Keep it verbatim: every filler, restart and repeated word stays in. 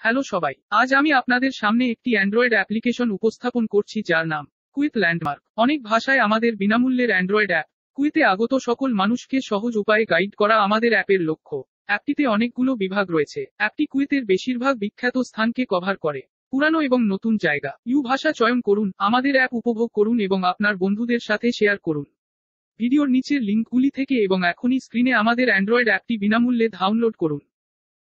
Hello সবাই, আজ আমি আপনাদের সামনে একটি অ্যান্ড্রয়েড অ্যাপ্লিকেশন উপস্থাপন করছি যার নাম কুইক ল্যান্ডমার্ক। অনেক ভাষায় আমাদের বিনামূল্যের অ্যান্ড্রয়েড অ্যাপ কুইতে আগত সকল মানুষকে সহজ উপায়ে গাইড করা আমাদের অ্যাপের লক্ষ্য। অ্যাপটিতে অনেকগুলো বিভাগ রয়েছে। অ্যাপটি কুইতের বেশিরভাগ বিখ্যাত স্থানকে কভার করে। পুরানো এবং নতুন জায়গা, ইউ ভাষা চয়ন করুন, আমাদের অ্যাপ উপভোগ করুন এবং আপনার বন্ধুদের সাথে শেয়ার করুন ভিডিওর নিচের লিঙ্কগুলি থেকে এবং এখনই স্ক্রিনে আমাদের অ্যান্ড্রয়েড অ্যাপটি বিনামূল্যে ডাউনলোড করুন।